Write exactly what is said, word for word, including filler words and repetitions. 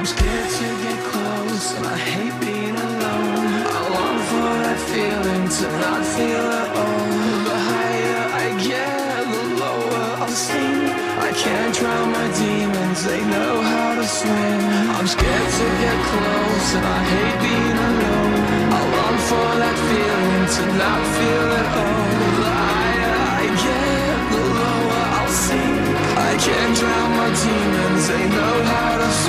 I'm scared to get close, and I hate being alone. I long for that feeling to not feel at all. The higher I get, the lower I'll sink. I can't drown my demons, they know how to swim. I'm scared to get close, and I hate being alone. I long for that feeling to not feel at all. The higher I get, the lower I'll sink. I can't drown my demons, they know how to swim.